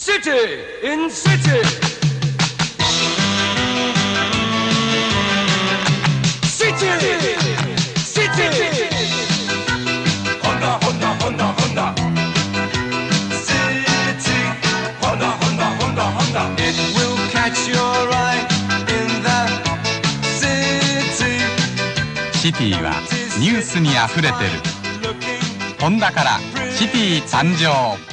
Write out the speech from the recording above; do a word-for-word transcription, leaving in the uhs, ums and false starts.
City in City. City, City. Honda, Honda, Honda, Honda. City, Honda, Honda, Honda, Honda. It will catch your eye in the city. シティはニュースにあふれてる。ホンダからシティ誕生。